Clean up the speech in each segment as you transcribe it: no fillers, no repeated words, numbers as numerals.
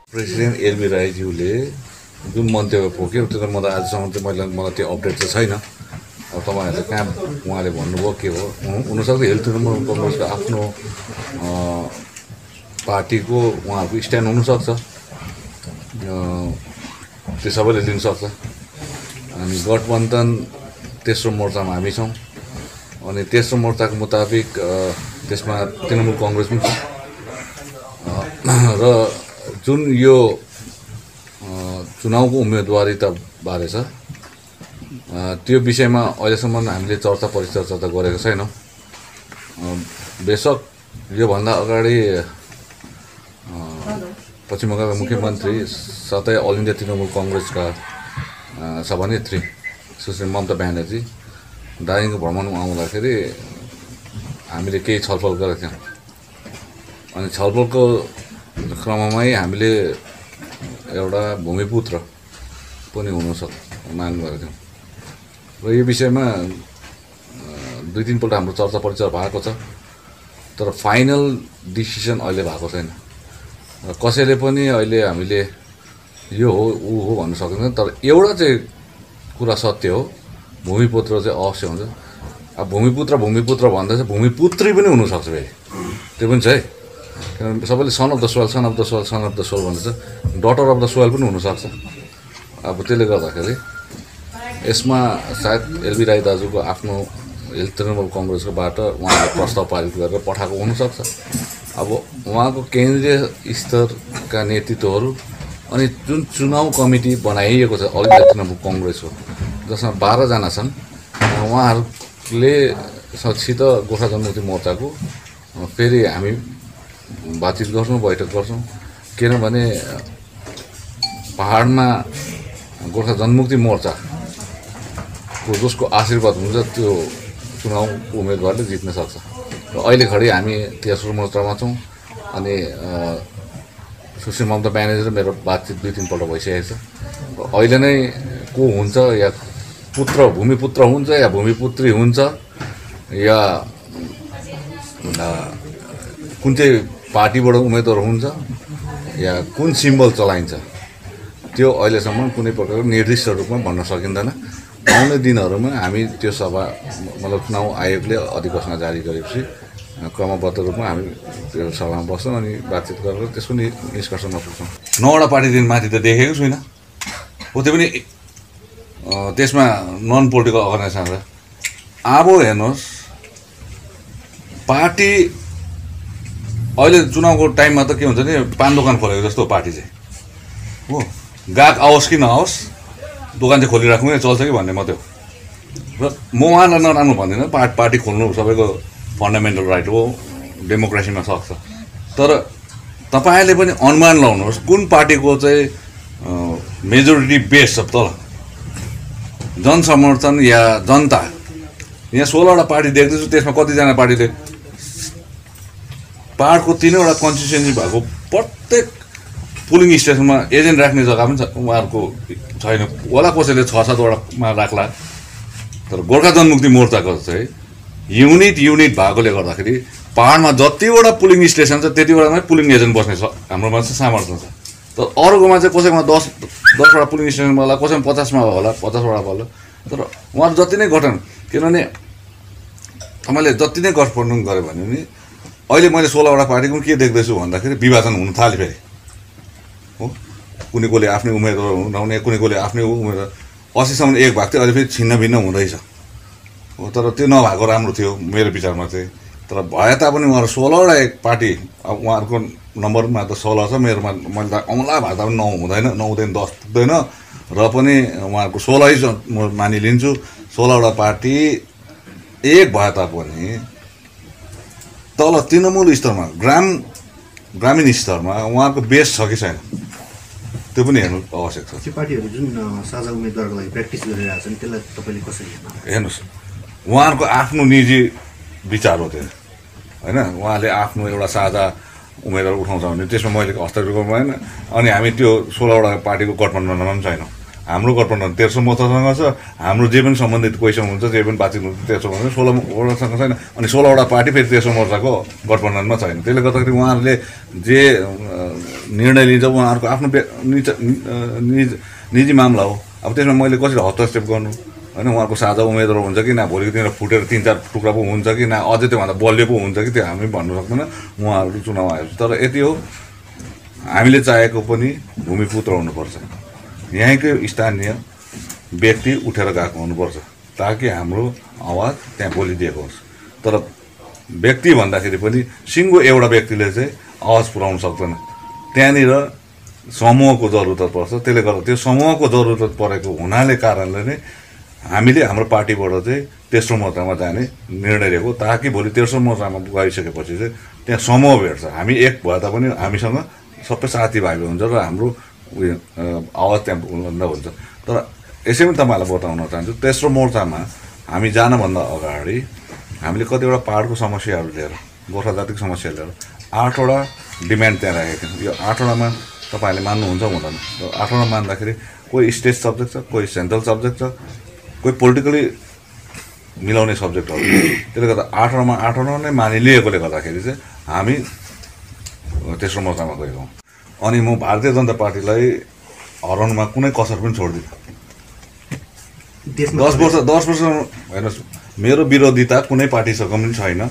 President LB राईज्यूले जुन मन्तव्य पोख्यो त्यो त म त आजसम्म चाहिँ मलाई त्यो अपडेट चाहिँ छैन। अब तपाईँहरूले कहाँ उहाँले भन्नुभयो के हो हुनसक्छ हेल्थ तृणमूल कङ्ग्रेसको आफ्नो पार्टीको उहाँहरूको स्ट्यान्ड हुनसक्छ, त्यो सबैले लिन सक्छ। अनि गठबन्धन तेस्रो मोर्चामा हामी छौँ, अनि तेस्रो मोर्चाको मुताबिक त्यसमा तृणमूल कङ्ग्रेस पनि छ र जुन यो चुनावको उम्मेदवारिता बारे छ त्यो विषयमा अहिलेसम्म हामीले चर्चा परिचर्चा त गरेको छैनौँ। बेशक योभन्दा अगाडि पश्चिम बङ्गालका मुख्यमन्त्री साथै अल इन्डिया तृणमूल कङ्ग्रेसका सभानेत्री सुश्री ममता ब्यानर्जी दार्जिलिङको भ्रमणमा आउँदाखेरि हामीले केही छलफल गरेका थियौँ। अनि छलफलको क्रममै हामीले एउटा भूमिपुत्र पनि हुनसक्छ माग गरेका थियौँ र यो विषयमा दुई तिनपल्ट हाम्रो चर्चा परिचय भएको छ, तर फाइनल डिसिसन अहिले भएको छैन। कसैले पनि अहिले हामीले यो हो ऊ हो भन्न सकिँदैन, तर एउटा चाहिँ कुरा सत्य हो, भूमिपुत्र चाहिँ अवश्य हुन्छ। अब भूमिपुत्र भन्दा चाहिँ भूमिपुत्री पनि हुनसक्छ फेरि, त्यो पनि छ है। किनभने सबैले son of the soil son of the soil son of the soil भन्छ, डटर अफ द सोइल पनि हुनसक्छ। अब त्यसले गर्दाखेरि यसमा सायद एलबी राई दाजुको आफ्नो हेल्थ तृणमूल कङ्ग्रेसकोबाट उहाँले प्रस्ताव पारित गरेर पठाएको हुनसक्छ। अब उहाँको केन्द्रीय स्तरका नेतृत्वहरू अनि जुन चुनाव कमिटी बनाइएको छ अल इन्डिया तृणमूल कङ्ग्रेसको, जसमा 12 जना छन्, उहाँहरूले सित गोर्खा जनमुक्ति मोर्चाको फेरि हामी बातचित गर्छौँ, बैठक गर्छौँ। किनभने पहाडमा गोर्खा जनमुक्ति मोर्चाको जसको आशीर्वाद हुन्छ त्यो चुनावको उम्मेदवारले जित्न सक्छ। र अहिले घडी हामी तेस्रो मोर्चामा छौँ। अनि सुश्री ममता ब्यानर्जी र मेरो बातचित दुई तिनपल्ट भइसकेको छ। अहिले नै को हुन्छ, या भूमिपुत्र हुन्छ या भूमिपुत्री हुन्छ, या कुन चाहिँ पार्टीबाट उम्मेदवार हुन्छ, या कुन सिम्बल चलाइन्छ, त्यो अहिलेसम्म कुनै प्रकारको निर्दिष्ट रूपमा भन्न सकिँदैन। आउने दिनहरूमा हामी त्यो सभा मतलब चुनाव आयोगले अधिघोषणा जारी गरेपछि क्रमबद्ध रूपमा हामी त्यो सभामा बस्छौँ अनि बातचित गरेर त्यसको निष्कर्षमा पुग्छौँ। 9वटा पार्टीदेखि माथि त देखेको छुइनँ हो, त्यो पनि त्यसमा नन पोलिटिकल अर्गनाइजेसन र। अब हेर्नुहोस्, पार्टी अहिले चुनावको टाइममा त के हुन्छ नि, पान दोकान खोलेको जस्तो पार्टी चाहिँ हो, गाहक आओस् कि नआओस् दोकान चाहिँ खोलिराख्नु चल्छ कि भन्ने मात्रै हो। र म उहाँलाई नराम्रो भन्दिनँ, पार्टी खोल्नु सबैको फन्डामेन्टल राइट हो, डेमोक्रेसीमा सक्छ। तर तपाईँले पनि अनुमान लाउनुहोस् कुन पार्टीको चाहिँ मेजोरिटी बेस छ तल, जनसमर्थन या जनता। यहाँ 16वटा पार्टी देख्दैछु, त्यसमा कतिजना पार्टीले पहाडको 3वटा कन्स्टिट्युएन्सी भएको प्रत्येक पुलिङ स्टेसनमा एजेन्ट राख्ने जग्गा पनि उहाँहरूको छैन होला, कसैले 6-7वटामा राख्ला। तर गोर्खा जनमुक्ति मोर्चाको चाहिँ युनिट भएकोले गर्दाखेरि पहाडमा जतिवटा पुलिङ स्टेसन छ त्यतिवटामै पुलिङ एजेन्ट बस्ने छ हाम्रोमा चाहिँ सामर्थ्य छ। तर अरूकोमा चाहिँ कसैमा 10वटा पुलिङ स्टेसनमा होला, कसैमा 50मा होला, 50वटा होला। तर उहाँहरू जति नै गठन, किनभने तपाईँले जति नै गठबन्धन गऱ्यो भने नि अहिले मैले 16वटा पार्टीको के देख्दैछु भन्दाखेरि विभाजन हुन थाल्यो फेरि हो। कुनै कोले आफ्नै उम्मेदवार हुनुहुने, कुनै कोले आफ्नै उम्मेदवार 80सम्म एक भएको थियो, अहिले फेरि छिन्न भिन्न हुँदैछ हो। तर त्यो नभएको राम्रो थियो मेरो विचारमा चाहिँ। तर भए तापनि उहाँहरू 16वटा एक पार्टी, अब उहाँहरूको नम्बरमा त 16 छ, मेरोमा मैले त औँला भए तापनि 9 हुँदैन, 9 10 पुग्दैन। र पनि उहाँहरूको 16 म मानिलिन्छु। 16वटा पार्टी एक भए तापनि तल तृणमूल स्तरमा ग्रामीण स्तरमा उहाँहरूको बेस छ कि छैन त्यो पनि हेर्नु आवश्यक छ। त्यो पार्टीहरू जुन साझा उम्मेदवारको लागि प्र्याक्टिस गरिरहेको छन् त्यसलाई तपाईँले कसरी हेर्नुहोस्, उहाँहरूको आफ्नो निजी विचार हो त्यो होइन। उहाँले आफ्नो एउटा साझा उम्मेदवार उठाउँछ भने त्यसमा मैले हस्तक्षेप गर्नु भएन। अनि हामी त्यो 16वटा पार्टीको गठबन्धनमा पनि छैनौँ। हाम्रो गठबन्धन तेस्रो मोर्चासँग छ, हाम्रो जे पनि सम्बन्धित क्वेसन हुन्छ, जे पनि बातचित हुन्छ तेस्रो मोर्चा 16वटासँग छैन। अनि 16वटा पार्टी फेरि तेस्रो मोर्चाको गठबन्धनमा छैन। त्यसले गर्दाखेरि उहाँहरूले जे निर्णय लिन्छ उहाँहरूको आफ्नो निजी मामला हो। अब त्यसमा मैले कसरी हस्तक्षेप गर्नु होइन? उहाँहरूको साझा उम्मेदवार हुन्छ कि ना भोलिको दिनमा फुटेर 3-4 टुक्रा पो हुन्छ कि ना अझै त्योभन्दा बलियो पो हुन्छ कि त्यो हामी भन्नु सक्दैन उहाँहरू चुनाव आएपछि। तर यति हो, हामीले चाहेको पनि भूमिपुत्र हुनुपर्छ, यहीँकै स्थानीय व्यक्ति उठेर गएको हुनुपर्छ ताकि हाम्रो आवाज त्यहाँ बोलिदिएको होस्। तर व्यक्ति भन्दाखेरि पनि सिङ्गो एउटा व्यक्तिले चाहिँ आवाज पुर्याउन सक्दैन, त्यहाँनिर समूहको जरुरत पर्छ। त्यसले गर्दा त्यो समूहको जरुरत परेको हुनाले कारणले नै हामीले हाम्रो पार्टीबाट चाहिँ तेस्रो मोर्चामा जाने निर्णय लिएको, ताकि भोलि तेस्रो मोर्चामा गइसकेपछि चाहिँ त्यहाँ समूह भेट्छ। हामी एक भए तापनि हामीसँग सबै साथीभाइहरू हुन्छ र हाम्रो उयो आवाज त्यहाँ बुलन्द हुन्छ। तर यसै पनि तपाईँहरूलाई बताउन चाहन्छु, तेस्रो मोर्चामा हामी जानभन्दा अगाडि हामीले कतिवटा पाहाडको समस्याहरू लिएर, गोर्खा जातिको समस्या लिएर 8वटा डिमान्ड त्यहाँ राखेको थियौँ। यो 8वटामा तपाईँहरूले मान्नुहुन्छ हुँदैन। 8वटा मान्दाखेरि कोही स्टेट सब्जेक्ट छ, कोही सेन्ट्रल सब्जेक्ट छ, कोही पोलिटिकली मिलाउने सब्जेक्टहरू। त्यसले गर्दा 8वटा नै मानिलिएकोले गर्दाखेरि चाहिँ हामी तेस्रो मोर्चामा गएका हौँ। अनि म भारतीय जनता पार्टीलाई हराउनुमा कुनै कसर पनि छोड्दिनँ। 10 वर्ष हेर्नुहोस्, मेरो विरोधिता कुनै पार्टीसँग पनि छैन,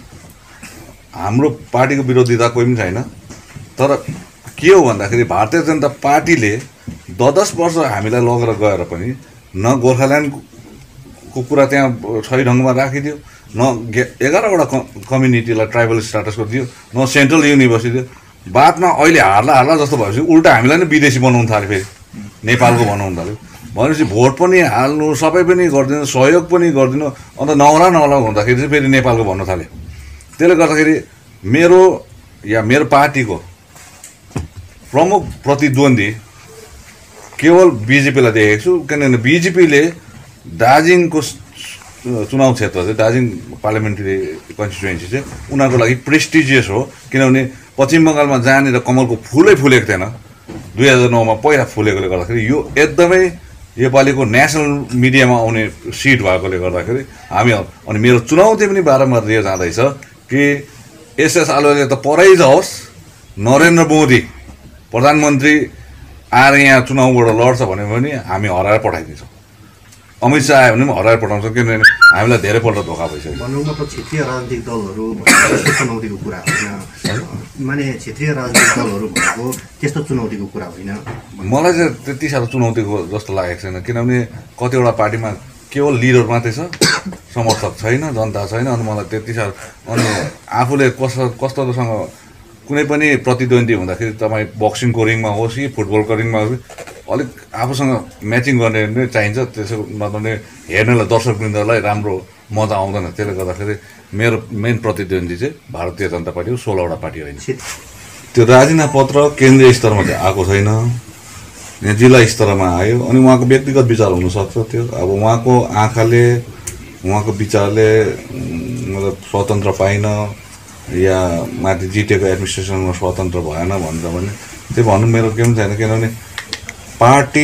हाम्रो पार्टीको विरोधिता कोही पनि छैन। तर के हो भन्दाखेरि भारतीय जनता पार्टीले 10 वर्ष हामीलाई लगेर गएर पनि न गोर्खाल्यान्डको कुरा त्यहाँ सही ढङ्गमा राखिदियो, न 11वटा कम्युनिटीलाई ट्राइबल स्ट्याटसको दियो, न सेन्ट्रल युनिभर्सिटी दियो। बादमा अहिले हार्ला जस्तो भएपछि उल्टा हामीलाई नै विदेशी बनाउनु थाल्यो, फेरि नेपालको बनाउनु थाल्यो। भनेपछि भोट पनि हाल्नु, सबै पनि गरिदिनु, सहयोग पनि गरिदिनु, अन्त नहला हुँदाखेरि चाहिँ फेरि नेपालको भन्नु थाल्यो। त्यसले गर्दाखेरि मेरो पार्टीको प्रमुख प्रतिद्वन्दी केवल बिजेपीलाई देखेको छु। किनभने बिजेपीले दार्जिलिङको चुनाव क्षेत्र चाहिँ दार्जिलिङ पार्लियामेन्ट्री कन्स्टिट्युएन्सी चाहिँ उनीहरूको लागि प्रेस्टिजियस हो। किनभने पश्चिम बङ्गालमा जहाँनिर कमलको फुलै फुलेको थिएन 2009मा पहिला फुलेकोले गर्दाखेरि यो एकदमै योपालिको नेसनल मिडियामा आउने सिट भएकोले गर्दाखेरि हामी, अनि मेरो चुनौती पनि बारम्बार दिएर जाँदैछ कि एसएस आलुवालिया त परै जाओस्, नरेन्द्र मोदी प्रधानमन्त्री आएर यहाँ चुनावबाट लड्छ भन्यो भने हामी हराएर पठाइदिन्छौँ। अमित शाह आयो भने पनि हराएर पठाउँछौँ, किनभने हामीलाई धेरैपल्ट धोका भइसक्यो। भनौँ न त क्षेत्रीय राजनीतिक दलहरू त्यस्तो चुनौतीको कुरा होइन, माने क्षेत्रीय राजनीतिक दलहरू भनेको त्यस्तो चुनौतीको कुरा होइन। मलाई चाहिँ त्यति साह्रो चुनौतीको जस्तो लागेको छैन, किनभने कतिवटा पार्टीमा केवल लिडर मात्रै छ, समर्थक छैन, जनता छैन। अनि मलाई त्यति साह्रो, अनि आफूले कस्तोसँग कुनै पनि प्रतिद्वन्दी हुँदाखेरि तपाईँ बक्सिङको रिङमा होस् कि फुटबलको रिङमा होस्, अलिक आफूसँग म्याचिङ गर्ने नै चाहिन्छ। त्यसो नभने हेर्नेलाई दर्शकवृन्दलाई राम्रो मजा आउँदैन। त्यसले गर्दाखेरि मेरो मेन प्रतिद्वन्दी चाहिँ भारतीय जनता पार्टी हो, 16वटा पार्टी होइन। त्यो राजीनामा पत्र केन्द्रीय स्तरमा चाहिँ आएको छैन, यहाँ जिल्ला स्तरमा आयो। अनि उहाँको व्यक्तिगत विचार हुनसक्छ त्यो, अब उहाँको आँखाले उहाँको विचारले मतलब स्वतन्त्र पाइन या माथि जिटिएको एडमिनिस्ट्रेसनमा स्वतन्त्र भएन भन्छ भने त्यो भन्नु मेरो केही पनि छैन। किनभने पार्टी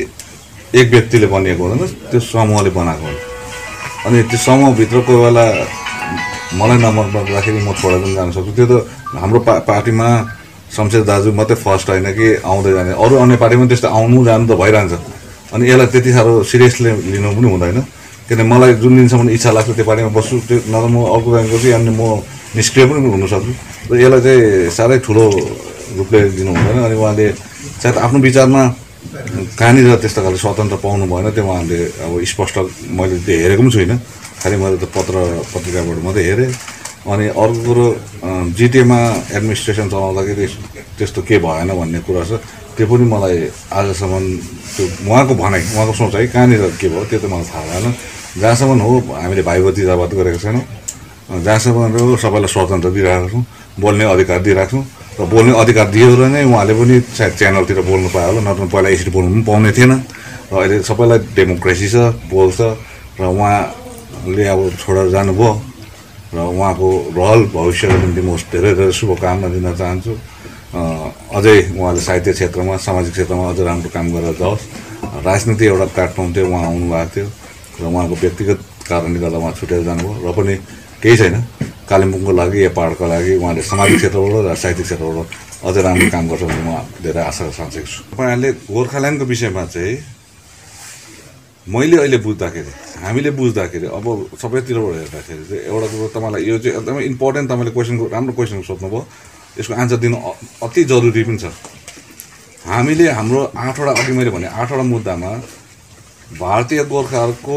एक व्यक्तिले बनिएको हुँदैन, त्यो समूहले बनाएको हुन्छ। अनि त्यो समूहभित्र कोही बेला मलाई नम्बर नपर्दाखेरि म छोडेर पनि जान सक्छु। त्यो त हाम्रो पार्टीमा शमशेर दाजु मात्रै फर्स्ट होइन कि आउँदै जाने, अरू अन्य पार्टीमा त्यस्तो आउनु जानु त भइरहन्छ। अनि यसलाई त्यति साह्रो सिरियसली लिनु पनि हुँदैन, किनभने मलाई जुन दिनसम्म इच्छा लाग्छ त्यो पार्टीमा बस्छु, त्यो नत्र म अर्को ब्याङ्कको चाहिँ अनि म निष्क्रिय पनि हुनसक्छु। र यसलाई चाहिँ साह्रै ठुलो रूपले दिनु हुँदैन। अनि उहाँले सायद आफ्नो विचारमा कहाँनिर त्यस्तो खाले स्वतन्त्र पाउनु भएन, त्यो उहाँले अब स्पष्ट मैले त्यो हेरेको पनि छुइनँ, खालि मैले त पत्रिकाबाट मात्रै हेरेँ। अनि अर्को कुरो जिटिएमा एडमिनिस्ट्रेसन चलाउँदाखेरि त्यस्तो के भएन भन्ने कुरा छ, त्यो पनि मलाई आजसम्म त्यो उहाँको भनाइ, उहाँको सोचाइ कहाँनिर के भयो त्यो त मलाई थाहा भएन। जहाँसम्म हो हामीले भाइ भतिजावाद गरेको छैनौँ, जहाँसम्म हो सबैलाई स्वतन्त्र दिइरहेको छौँ, बोल्ने अधिकार दिइरहेको छौँ। र बोल्ने अधिकार दिएर नै उहाँले पनि सायद च्यानलतिर बोल्नु पायो होला, नत्र पहिला यसरी बोल्नु पनि पाउने थिएन। र अहिले सबैलाई डेमोक्रेसी छ, बोल्छ। र उहाँले अब छोडेर जानुभयो र उहाँको रहल भविष्यको निम्ति म धेरै धेरै शुभकामना दिन चाहन्छु। अझै उहाँले साहित्य क्षेत्रमा, सामाजिक क्षेत्रमा अझ राम्रो काम गरेर जाओस्। राजनीति एउटा प्लेटफर्म थियो, उहाँ आउनुभएको थियो र उहाँको व्यक्तिगत कारणले गर्दा उहाँ छुटेर जानुभयो। र पनि केही छैन, कालिम्पोङको लागि या पाहाडको लागि उहाँले सामाजिक क्षेत्रबाट र साहित्यिक क्षेत्रबाट अझै राम्रो काम गर्छ भन्ने म धेरै आशा साँचेको छु। तपाईँहरूले गोर्खाल्यान्डको विषयमा चाहिँ मैले अहिले बुझ्दाखेरि हामीले बुझ्दाखेरि अब सबैतिरबाट हेर्दाखेरि चाहिँ एउटा कुरो तपाईँलाई यो चाहिँ एकदमै इम्पोर्टेन्ट तपाईँले क्वेसनको राम्रो क्वेसन सोध्नुभयो यसको आन्सर दिनु अति जरुरी पनि छ। हामीले हाम्रो 8वटा अघि मैले भने 8वटा मुद्दामा भारतीय गोर्खाहरूको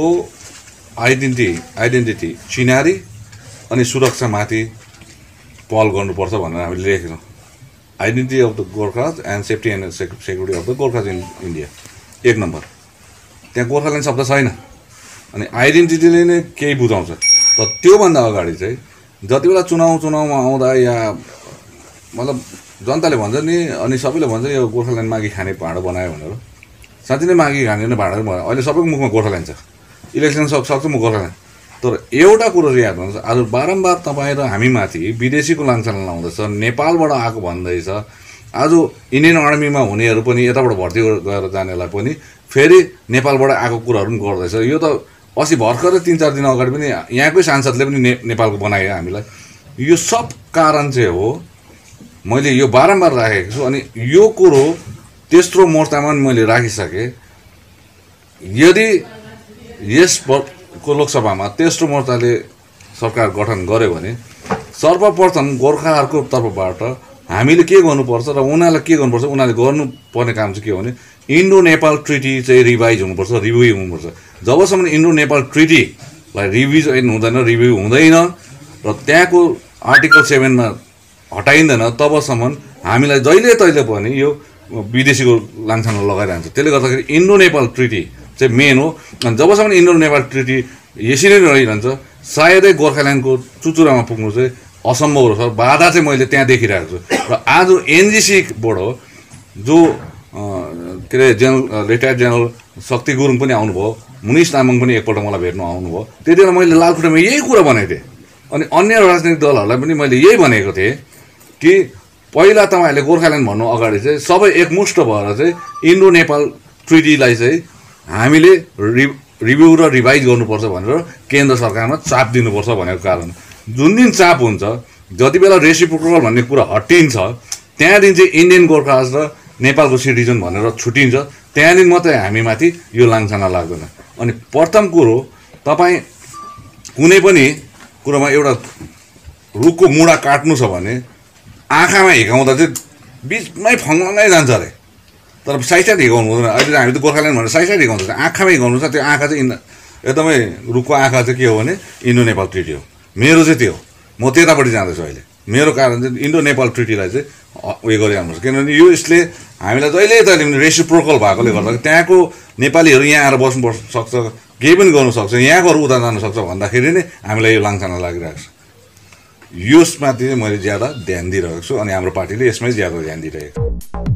आइडेन्टिटी चिनारी अनि सुरक्षामाथि पहल गर्नुपर्छ भनेर हामीले लेखेको छौँ। Identity of the Gorkhas and safety and security of the Gorkhas in India 1 number. त्यहाँ गोर्खाल्यान्ड शब्द छैन अनि आइडेन्टिटीले नै केही बुझाउँछ। तर त्योभन्दा अगाडि चाहिँ जति बेला चुनावमा आउँदा या मतलब जनताले भन्छ नि अनि सबैले भन्छ यो गोर्खाल्यान्ड मागी खाने भाँडो बनायो भनेर। साँच्चै नै मागी खाने भाँडो बनायो। अहिले सबैको मुखमा गोर्खाल्यान्ड छ। इलेक्सन सक्छ म गोर्खाल्यान्ड। तर एउटा कुरो चाहिँ याद गर्नुहोस् आज बारम्बार तपाईँ र हामीमाथि विदेशीको लान्छना लाउँदैछ, नेपालबाट आएको भन्दैछ। आज इन्डियन आर्मीमा हुनेहरू पनि यताबाट भर्ती गरेर जानेलाई पनि फेरि नेपालबाट आएको कुराहरू पनि गर्दैछ। यो त अस्ति भर्खरै 3-4 दिन अगाडि पनि यहाँकै सांसदले पनि नेपालको बनायो हामीलाई। यो सब कारण चाहिँ हो मैले यो बारम्बार राखेको छु। अनि यो कुरो तेस्रो मोर्चामा मैले राखिसकेँ। यदि यसको लोकसभामा तेस्रो मोर्चाले सरकार गठन गर्यो भने सर्वप्रथम गोर्खाहरूको तर्फबाट हामीले के गर्नुपर्छ र उनीहरूलाई के गर्नुपर्छ, उनीहरूले गर्नुपर्ने काम चाहिँ के हो भने इन्डो नेपाल ट्रिटी चाहिँ रिभाइज हुनुपर्छ, रिभ्यू हुनुपर्छ। जबसम्म इन्डो नेपाल ट्रिटीलाई रिभिज हुँदैन, रिभ्यू हुँदैन र त्यहाँको आर्टिकल 7मा हटाइँदैन तबसम्म हामीलाई जहिले तहिले पनि यो विदेशीको लान्छना लगाइरहन्छ। त्यसले गर्दाखेरि इन्डो नेपाल ट्रिटी चाहिँ मेन हो। अनि जबसम्म इन्डो नेपाल ट्रिटी यसरी नै रहिरहन्छ सायदै गोर्खाल्यान्डको चुचुरामा पुग्नु चाहिँ असम्भव रहेछ। बाधा चाहिँ मैले त्यहाँ देखिरहेको छु। र आज एनजिसीबाट जो के अरे रिटायर्ड जेनरल शक्ति गुरुङ पनि आउनुभयो, मुनिस तामाङ पनि एकपल्ट मलाई भेट्नु आउनुभयो। त्यति बेला मैले लालखुट्टामा यही कुरा भनेको थिएँ। अनि अन्य राजनैतिक दलहरूलाई पनि मैले यही भनेको थिएँ कि पहिला तपाईँहरूले गोर्खाल्यान्ड भन्नु अगाडि चाहिँ सबै एकमुष्ट भएर चाहिँ इन्डो नेपाल ट्रिटीलाई चाहिँ हामीले रिभ्यू र रिभाइज गर्नुपर्छ भनेर केन्द्र सरकारमा चाप दिनुपर्छ भनेको कारण। जुन दिन चाप हुन्छ, जति बेला रेसिप्रोकल भन्ने कुरा हटिन्छ, त्यहाँदेखि चाहिँ इन्डियन गोर्खाज र नेपालको सिटिजन भनेर छुटिन्छ। त्यहाँदेखि मात्रै हामीमाथि यो लान्छना लाग्दैन। अनि प्रथम कुरो तपाईँ कुनै पनि कुरोमा एउटा रुखको मुढा काट्नु छ भने आँखामा हिर्काउँदा चाहिँ बिचमै फङ्गै जान्छ अरे। तर साइड हिर्काउनु हुँदैन। अहिले हामी त गोर्खाल्यान्ड भनेर साइड हिर्काउँछ, आँखामा हिर्काउनु छ। त्यो आँखा चाहिँ एकदमै रुखको आँखा चाहिँ के हो भने इन्डो नेपाल ट्रिटी हो। मेरो चाहिँ त्यो हो। म त्यतापट्टि जाँदैछु अहिले। मेरो कारण चाहिँ इन्डो नेपाल ट्रिटीलाई चाहिँ उयो गरिहाल्नुहोस्। किनभने यो यसले हामीलाई जहिले तहिले पनि रेसिप्रोकल भएकोले गर्दा त्यहाँको नेपालीहरू यहाँ आएर बस्नु सक्छ, केही पनि गर्नु सक्छ, यहाँकोहरू उता जानु सक्छ भन्दाखेरि नै हामीलाई यो लान्छना लागिरहेको छ। यसमाथि चाहिँ मैले ज्यादा ध्यान दिइरहेको छु अनि हाम्रो पार्टीले यसमै ज्यादा ध्यान दिइरहेको छ।